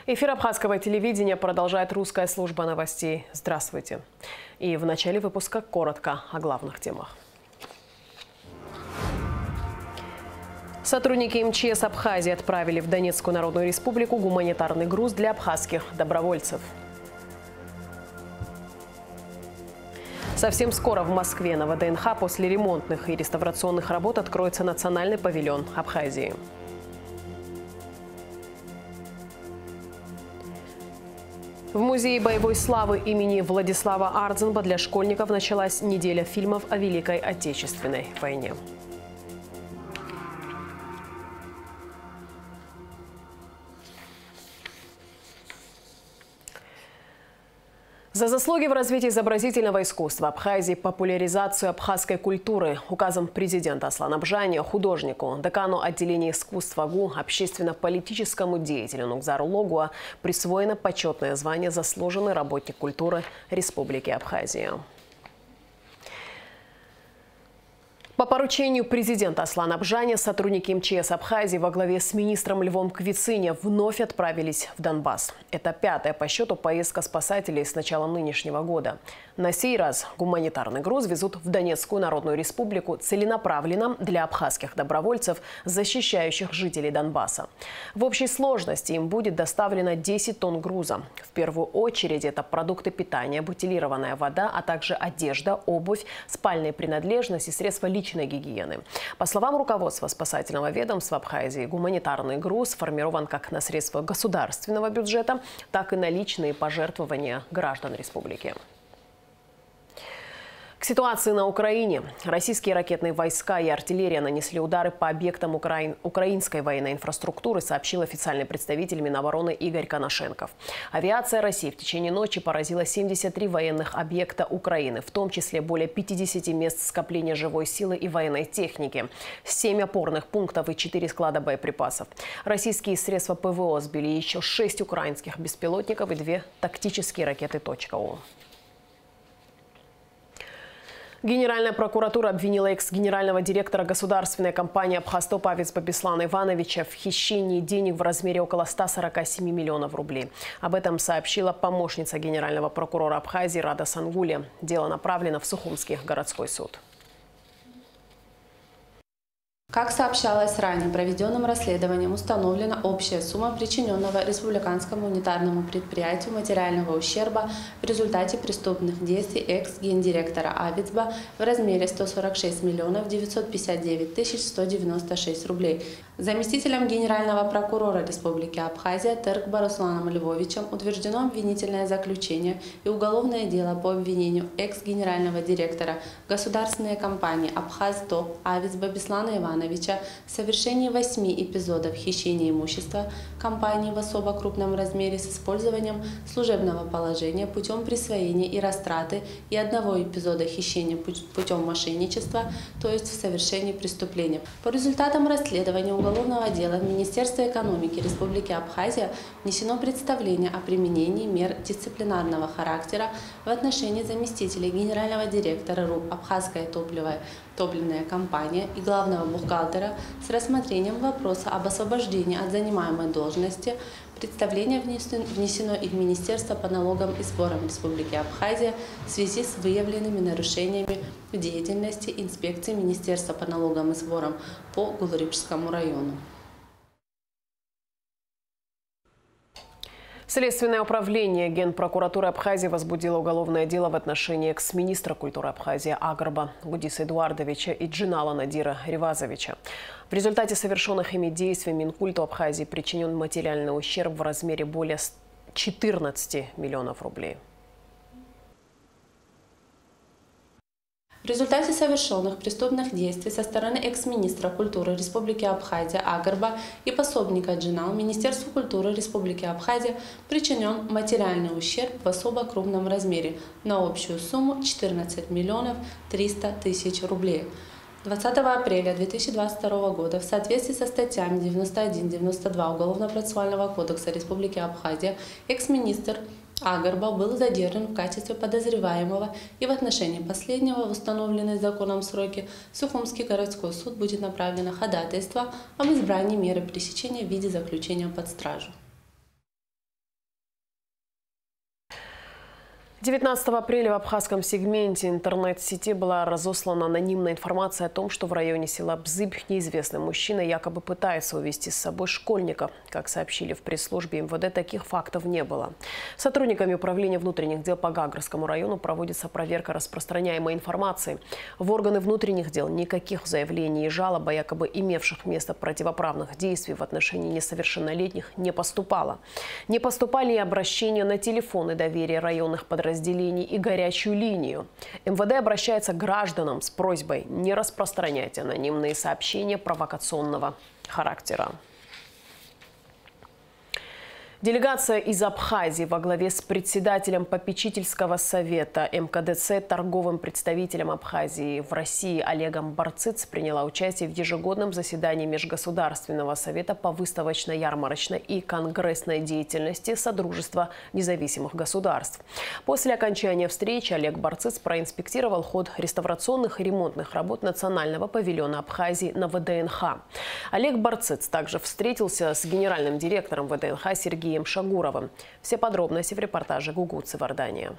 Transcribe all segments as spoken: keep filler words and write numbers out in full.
Эфир абхазского телевидения продолжает русская служба новостей. Здравствуйте. И в начале выпуска коротко о главных темах. Сотрудники эм че эс Абхазии отправили в Донецкую Народную Республику гуманитарный груз для абхазских добровольцев. Совсем скоро в Москве на вэ дэ эн ха после ремонтных и реставрационных работ откроется национальный павильон Абхазии. В Музее боевой славы имени Владислава Ардзенба для школьников началась неделя фильмов о Великой Отечественной войне. За заслуги в развитии изобразительного искусства Абхазии, популяризацию абхазской культуры указом президента Аслана Абжания художнику, декану отделения искусства ГУ, общественно-политическому деятелю Нукзару Логуа присвоено почетное звание «Заслуженный работник культуры Республики Абхазия». По поручению президента Аслана Абжания сотрудники эм че эс Абхазии во главе с министром Львом Квицине вновь отправились в Донбасс. Это пятая по счету поездка спасателей с начала нынешнего года. На сей раз гуманитарный груз везут в Донецкую Народную Республику целенаправленно для абхазских добровольцев, защищающих жителей Донбасса. В общей сложности им будет доставлено десять тонн груза. В первую очередь это продукты питания, бутилированная вода, а также одежда, обувь, спальные принадлежности, средства личной гигиены. По словам руководства спасательного ведомства Абхазии, гуманитарный груз сформирован как на средства государственного бюджета, так и на личные пожертвования граждан республики. К ситуации на Украине. Российские ракетные войска и артиллерия нанесли удары по объектам украин... украинской военной инфраструктуры, сообщил официальный представитель Минобороны Игорь Коношенков. Авиация России в течение ночи поразила семьдесят три военных объекта Украины, в том числе более пятидесяти мест скопления живой силы и военной техники, семь опорных пунктов и четыре склада боеприпасов. Российские средства пэ вэ о сбили еще шесть украинских беспилотников и две тактические ракеты «Точка-У». Генеральная прокуратура обвинила экс-генерального директора государственной компании «Абхазтоп» Авицба Беслана Ивановича в хищении денег в размере около ста сорока семи миллионов рублей. Об этом сообщила помощница генерального прокурора Абхазии Рада Сангули. Дело направлено в Сухумский городской суд. Как сообщалось ранее, проведенным расследованием установлена общая сумма причиненного республиканскому унитарному предприятию материального ущерба в результате преступных действий экс-гендиректора Авицба в размере ста сорока шести миллионов девятисот пятидесяти девяти тысяч ста девяноста шести рублей. Заместителем генерального прокурора Республики Абхазия Теркба Русланом Львовичем утверждено обвинительное заключение и уголовное дело по обвинению экс-генерального директора государственной компании «Абхазтоп» Авицба Беслана Ивановича в совершении восьми эпизодов хищения имущества компании в особо крупном размере с использованием служебного положения путем присвоения и растраты и одного эпизода хищения путем мошенничества, то есть в совершении преступления. По результатам расследования уголовного дела в Министерство экономики Республики Абхазия внесено представление о применении мер дисциплинарного характера в отношении заместителей генерального директора РУП «Абхазская топливная, топливная компания» и главного бухгалтера с рассмотрением вопроса об освобождении от занимаемой должности. Представление внесено и в Министерство по налогам и сборам Республики Абхазия в связи с выявленными нарушениями в деятельности инспекции Министерства по налогам и сборам по Гулрипшскому району. Следственное управление Генпрокуратуры Абхазии возбудило уголовное дело в отношении экс-министра культуры Абхазии Агарба Гудиса Эдуардовича и Джинала Надира Ревазовича. В результате совершенных ими действий Минкульту Абхазии причинен материальный ущерб в размере более четырнадцати миллионов рублей. В результате совершенных преступных действий со стороны экс-министра культуры Республики Абхазия Агарба и пособника Джинал Министерству культуры Республики Абхазия причинен материальный ущерб в особо крупном размере на общую сумму четырнадцать миллионов триста тысяч рублей. двадцатого апреля две тысячи двадцать второго года в соответствии со статьями девяносто один — девяносто два Уголовно-процессуального кодекса Республики Абхазия экс-министр Агарба был задержан в качестве подозреваемого, и в отношении последнего в установленные законом сроки в Сухумский городской суд будет направлено ходатайство об избрании меры пресечения в виде заключения под стражу. девятнадцатого апреля в абхазском сегменте интернет-сети была разослана анонимная информация о том, что в районе села Бзыбь неизвестный мужчина якобы пытается увезти с собой школьника. Как сообщили в пресс-службе эм вэ дэ, таких фактов не было. Сотрудниками управления внутренних дел по Гагрскому району проводится проверка распространяемой информации. В органы внутренних дел никаких заявлений и жалоб о якобы имевших место противоправных действий в отношении несовершеннолетних не поступало. Не поступали и обращения на телефоны доверия районных подразделений разделений и горячую линию. эм вэ дэ обращается к гражданам с просьбой не распространять анонимные сообщения провокационного характера. Делегация из Абхазии во главе с председателем попечительского совета эм ка дэ цэ, торговым представителем Абхазии в России Олегом Барцыц приняла участие в ежегодном заседании Межгосударственного совета по выставочно-ярмарочной и конгрессной деятельности Содружества независимых государств. После окончания встречи Олег Барцыц проинспектировал ход реставрационных и ремонтных работ национального павильона Абхазии на вэ дэ эн ха. Олег Барцыц также встретился с генеральным директором вэ дэ эн ха Сергеем Шагуровым. Все подробности в репортаже Гугуцы Вардания.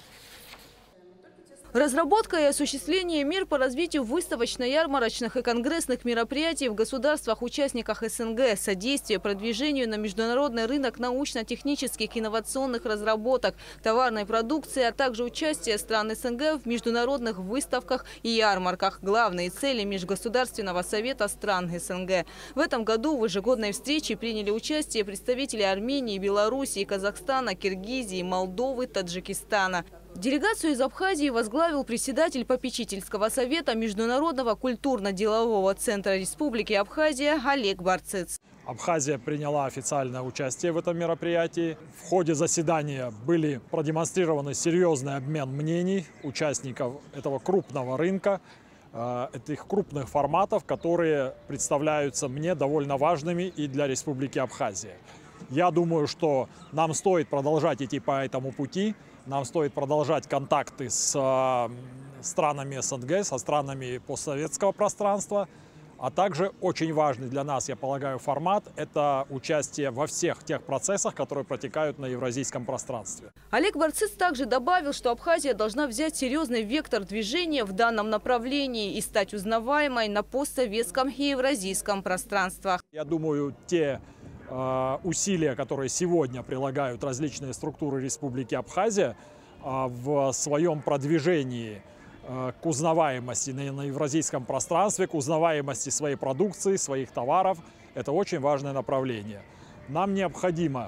Разработка и осуществление мер по развитию выставочно-ярмарочных и конгрессных мероприятий в государствах-участниках эс эн гэ, содействие продвижению на международный рынок научно-технических инновационных разработок, товарной продукции, а также участие стран эс эн гэ в международных выставках и ярмарках – главные цели Межгосударственного совета стран эс эн гэ. В этом году в ежегодной встрече приняли участие представители Армении, Белоруссии, Казахстана, Киргизии, Молдовы, Таджикистана. Делегацию из Абхазии возглавил председатель попечительского совета Международного культурно-делового центра Республики Абхазия Олег Барцыц. Абхазия приняла официальное участие в этом мероприятии. В ходе заседания были продемонстрированы серьезный обмен мнений участников этого крупного рынка, этих крупных форматов, которые представляются мне довольно важными и для Республики Абхазия. Я думаю, что нам стоит продолжать идти по этому пути. Нам стоит продолжать контакты с странами эс эн гэ, со странами постсоветского пространства. А также очень важный для нас, я полагаю, формат – это участие во всех тех процессах, которые протекают на евразийском пространстве. Олег Барцыц также добавил, что Абхазия должна взять серьезный вектор движения в данном направлении и стать узнаваемой на постсоветском и евразийском пространствах. Я думаю, те усилия, которые сегодня прилагают различные структуры Республики Абхазия в своем продвижении к узнаваемости на евразийском пространстве, к узнаваемости своей продукции, своих товаров, это очень важное направление. Нам необходимо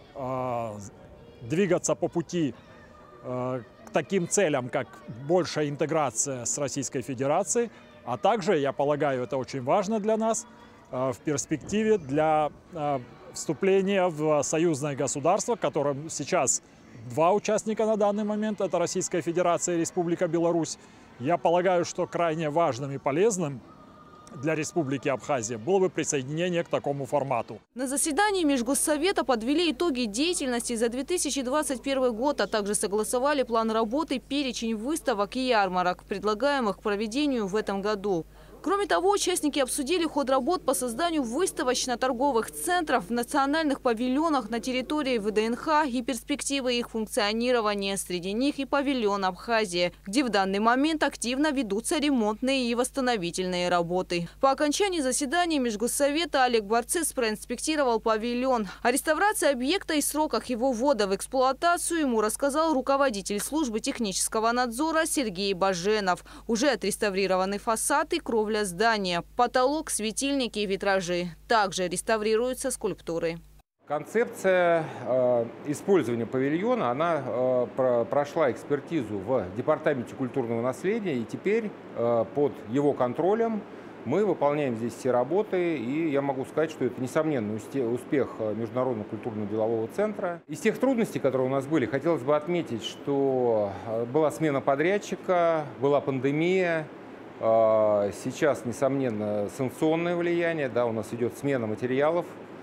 двигаться по пути к таким целям, как большая интеграция с Российской Федерацией, а также, я полагаю, это очень важно для нас, в перспективе для вступления в союзное государство, в котором сейчас два участника на данный момент, это Российская Федерация и Республика Беларусь. Я полагаю, что крайне важным и полезным для Республики Абхазия было бы присоединение к такому формату. На заседании Межгоссовета подвели итоги деятельности за две тысячи двадцать первый год, а также согласовали план работы, перечень выставок и ярмарок, предлагаемых к проведению в этом году. Кроме того, участники обсудили ход работ по созданию выставочно-торговых центров в национальных павильонах на территории вэ дэ эн ха и перспективы их функционирования. Среди них и павильон Абхазия, где в данный момент активно ведутся ремонтные и восстановительные работы. По окончании заседания Межгоссовета Олег Барцыц проинспектировал павильон. О реставрации объекта и сроках его ввода в эксплуатацию ему рассказал руководитель службы технического надзора Сергей Баженов. Уже отреставрированы фасад и кровля здания, потолок, светильники и витражи. Также реставрируются скульптуры. Концепция э, использования павильона, она э, про, прошла экспертизу в Департаменте культурного наследия, и теперь э, под его контролем мы выполняем здесь все работы, и я могу сказать, что это несомненный успех Международного культурно-делового центра. Из тех трудностей, которые у нас были, хотелось бы отметить, что была смена подрядчика, была пандемия. Сейчас, несомненно, санкционное влияние, да, у нас идет смена материалов,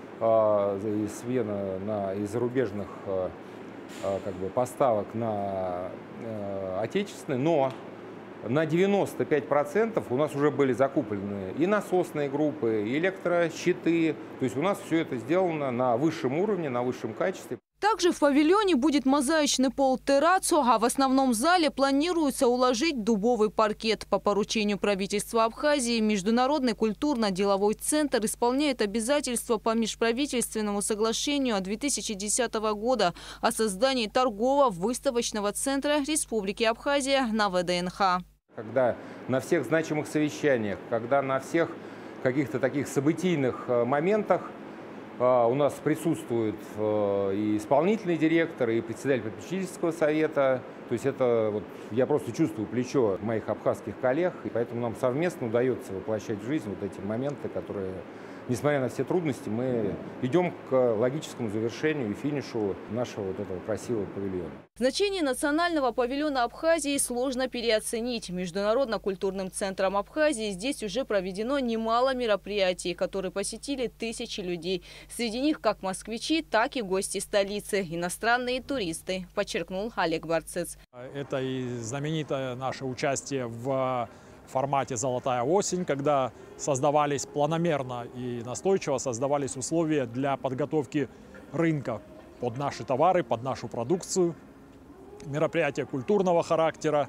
смена на, из зарубежных как бы, поставок на отечественные, но на девяносто пять процентов у нас уже были закуплены и насосные группы, и электрощиты, то есть у нас все это сделано на высшем уровне, на высшем качестве. Также в павильоне будет мозаичный пол террацу, а в основном зале планируется уложить дубовый паркет. По поручению правительства Абхазии Международный культурно-деловой центр исполняет обязательства по межправительственному соглашению от две тысячи десятого года о создании торгово-выставочного центра Республики Абхазия на вэ дэ эн ха. Когда на всех значимых совещаниях, когда на всех каких-то таких событийных моментах у нас присутствует и исполнительный директор, и председатель попечительского совета. То есть это вот, я просто чувствую плечо моих абхазских коллег, и поэтому нам совместно удается воплощать в жизнь вот эти моменты, которые, несмотря на все трудности, мы идем к логическому завершению и финишу нашего вот этого красивого павильона. Значение национального павильона Абхазии сложно переоценить. Международно-культурным центром Абхазии здесь уже проведено немало мероприятий, которые посетили тысячи людей. Среди них как москвичи, так и гости столицы, иностранные туристы, подчеркнул Олег Барцыц. Это и знаменитое наше участие в формате «Золотая осень», когда создавались планомерно и настойчиво создавались условия для подготовки рынка под наши товары, под нашу продукцию. Мероприятия культурного характера.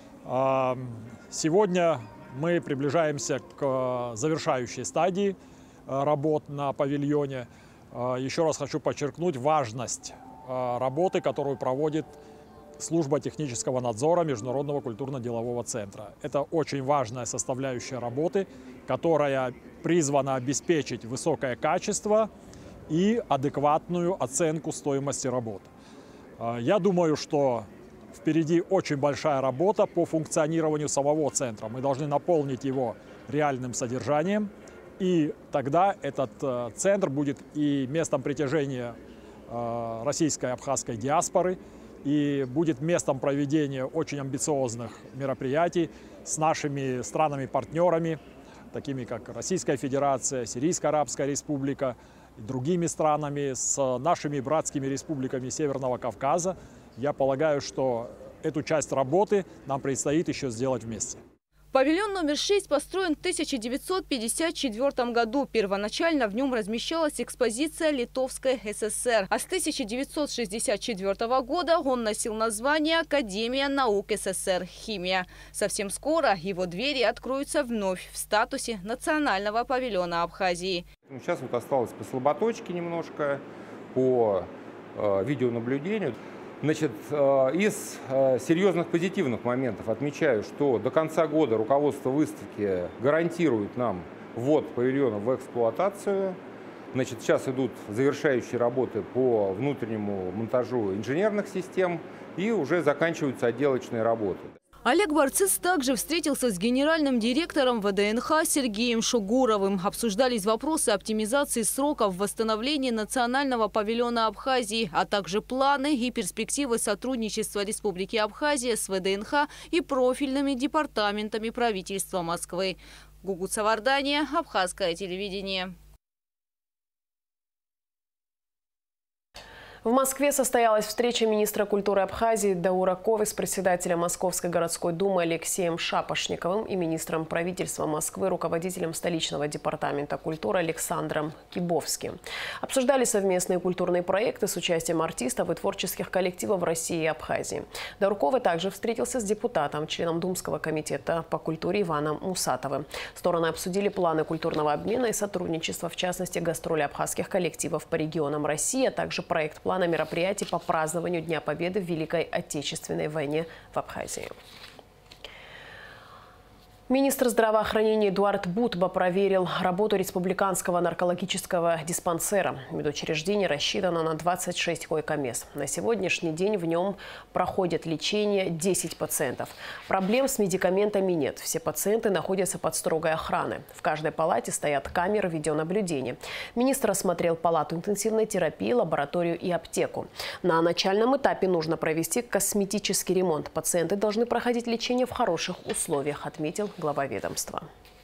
Сегодня мы приближаемся к завершающей стадии работ на павильоне. Еще раз хочу подчеркнуть важность работы, которую проводит Служба технического надзора Международного культурно-делового центра. Это очень важная составляющая работы, которая призвана обеспечить высокое качество и адекватную оценку стоимости работ. Я думаю, что впереди очень большая работа по функционированию самого центра. Мы должны наполнить его реальным содержанием, и тогда этот центр будет и местом притяжения российской и абхазской диаспоры, и будет местом проведения очень амбициозных мероприятий с нашими странами-партнерами, такими как Российская Федерация, Сирийская Арабская Республика, и другими странами, с нашими братскими республиками Северного Кавказа. Я полагаю, что эту часть работы нам предстоит еще сделать вместе. Павильон номер шесть построен в тысяча девятьсот пятьдесят четвёртом году. Первоначально в нем размещалась экспозиция Литовской эс эс эр. А с тысяча девятьсот шестьдесят четвёртого года он носил название Академия наук эс эс эр «Химия». Совсем скоро его двери откроются вновь в статусе национального павильона Абхазии. Сейчас вот осталось по слаботочке немножко, по э, видеонаблюдению. Значит, из серьезных позитивных моментов отмечаю, что до конца года руководство выставки гарантирует нам ввод павильона в эксплуатацию. Значит, сейчас идут завершающие работы по внутреннему монтажу инженерных систем и уже заканчиваются отделочные работы. Олег Барцыц также встретился с генеральным директором вэ дэ эн ха Сергеем Шугуровым. Обсуждались вопросы оптимизации сроков восстановления национального павильона Абхазии, а также планы и перспективы сотрудничества Республики Абхазия с вэ дэ эн ха и профильными департаментами правительства Москвы. Гугут Савардания, Абхазское телевидение. В Москве состоялась встреча министра культуры Абхазии Даура Ковы с председателем Московской городской думы Алексеем Шапошниковым и министром правительства Москвы, руководителем столичного департамента культуры Александром Кибовским. Обсуждали совместные культурные проекты с участием артистов и творческих коллективов России и Абхазии. Даур Ковы также встретился с депутатом, членом Думского комитета по культуре Иваном Мусатовым. Стороны обсудили планы культурного обмена и сотрудничества, в частности, гастроли абхазских коллективов по регионам России, а также проект плана на мероприятий по празднованию Дня Победы в Великой Отечественной войне в Абхазии. Министр здравоохранения Эдуард Бутба проверил работу республиканского наркологического диспансера. Медучреждение рассчитано на двадцать шесть койко-мест. На сегодняшний день в нем проходит лечение десять пациентов. Проблем с медикаментами нет. Все пациенты находятся под строгой охраной. В каждой палате стоят камеры видеонаблюдения. Министр осмотрел палату интенсивной терапии, лабораторию и аптеку. На начальном этапе нужно провести косметический ремонт. Пациенты должны проходить лечение в хороших условиях, отметил глава ведомства.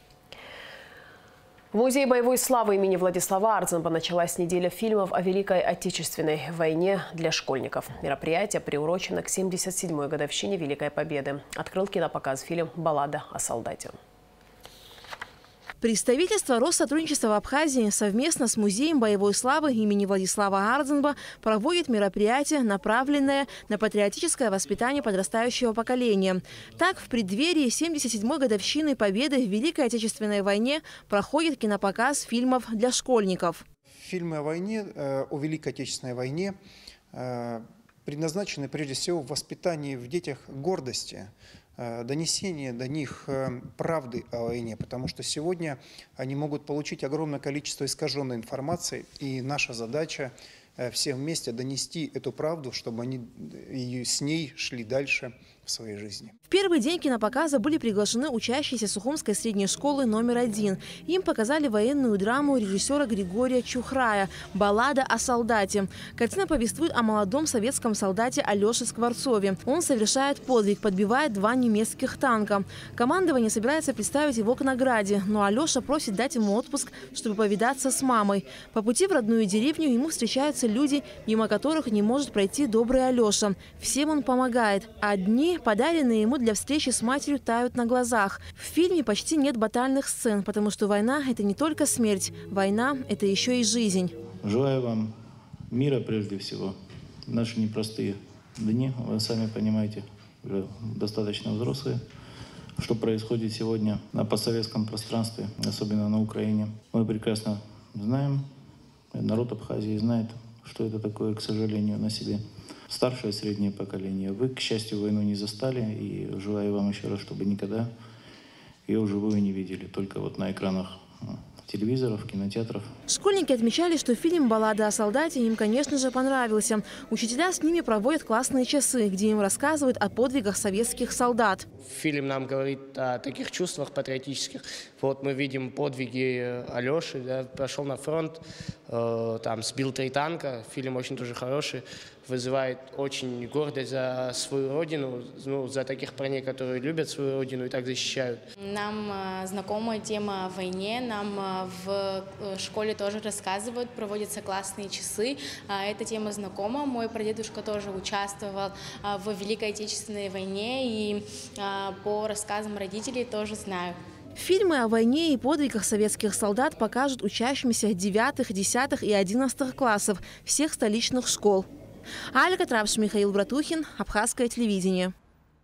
В Музее боевой славы имени Владислава Ардзенба началась неделя фильмов о Великой Отечественной войне для школьников. Мероприятие приурочено к семьдесят седьмой годовщине Великой Победы. Открыл кинопоказ фильм «Баллада о солдате». Представительство Россотрудничества в Абхазии совместно с Музеем боевой славы имени Владислава Ардзенба проводит мероприятие, направленное на патриотическое воспитание подрастающего поколения. Так, в преддверии семьдесят седьмой годовщины Победы в Великой Отечественной войне проходит кинопоказ фильмов для школьников. Фильмы о войне, о Великой Отечественной войне предназначены прежде всего в воспитании в детях гордости, донесение до них правды о войне, потому что сегодня они могут получить огромное количество искаженной информации, и наша задача всем вместе донести эту правду, чтобы они с ней шли дальше в своей жизни. В первый день кинопоказа были приглашены учащиеся Сухумской средней школы номер один. Им показали военную драму режиссера Григория Чухрая «Баллада о солдате». Картина повествует о молодом советском солдате Алёше Скворцове. Он совершает подвиг, подбивает два немецких танка. Командование собирается представить его к награде, но Алёша просит дать ему отпуск, чтобы повидаться с мамой. По пути в родную деревню ему встречаются люди, мимо которых не может пройти добрый Алёша. Всем он помогает. А дни, подаренные ему для встречи с матерью, тают на глазах. В фильме почти нет батальных сцен, потому что война – это не только смерть. Война – это еще и жизнь. Желаю вам мира прежде всего. Наши непростые дни, вы сами понимаете, уже достаточно взрослые. Что происходит сегодня на постсоветском пространстве, особенно на Украине. Мы прекрасно знаем, народ Абхазии знает, что это такое, к сожалению, на себе. Старшее и среднее поколение. Вы, к счастью, войну не застали, и желаю вам еще раз, чтобы никогда ее вживую не видели, только вот на экранах телевизоров, кинотеатров. Школьники отмечали, что фильм «Баллада о солдате» им, конечно же, понравился. Учителя с ними проводят классные часы, где им рассказывают о подвигах советских солдат. Фильм нам говорит о таких чувствах патриотических. Вот мы видим подвиги Алёши, да, пошел на фронт, э, там сбил три танка. Фильм очень тоже хороший, вызывает очень гордость за свою родину, ну, за таких парней, которые любят свою родину и так защищают. Нам э, знакома тема о войне, нам э, в школе тоже рассказывают, проводятся классные часы. Э, эта тема знакома. Мой прадедушка тоже участвовал э, в Великой Отечественной войне, и э, по рассказам родителей тоже знаю. Фильмы о войне и подвигах советских солдат покажут учащимся девятых, десятых и одиннадцатых классов всех столичных школ. Алька Трапш, Михаил Братухин, Абхазское телевидение.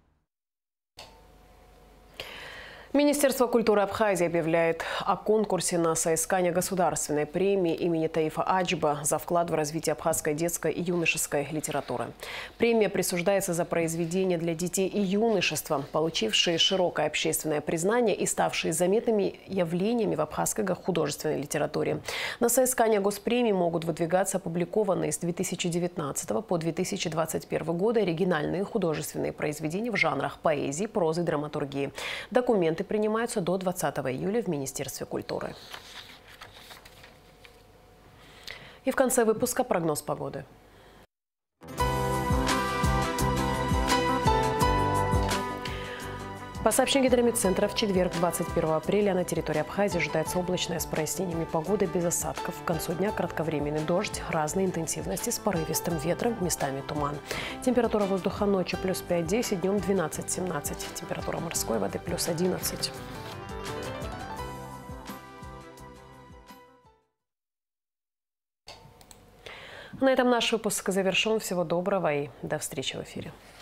Министерство культуры Абхазии объявляет о конкурсе на соискание государственной премии имени Таифа Аджба за вклад в развитие абхазской детской и юношеской литературы. Премия присуждается за произведения для детей и юношества, получившие широкое общественное признание и ставшие заметными явлениями в абхазской художественной литературе. На соискание госпремии могут выдвигаться опубликованные с две тысячи девятнадцатого по две тысячи двадцать первый годы оригинальные художественные произведения в жанрах поэзии, прозы, драматургии. Документы принимаются до двадцатого июля в Министерстве культуры. И в конце выпуска прогноз погоды. По сообщению Гидрометцентра, в четверг, двадцать первого апреля, на территории Абхазии ожидается облачная с прояснениями погоды без осадков. К концу дня кратковременный дождь разной интенсивности с порывистым ветром, местами туман. Температура воздуха ночью плюс пять-десять, днем двенадцать-семнадцать. Температура морской воды плюс одиннадцать. На этом наш выпуск завершен. Всего доброго и до встречи в эфире.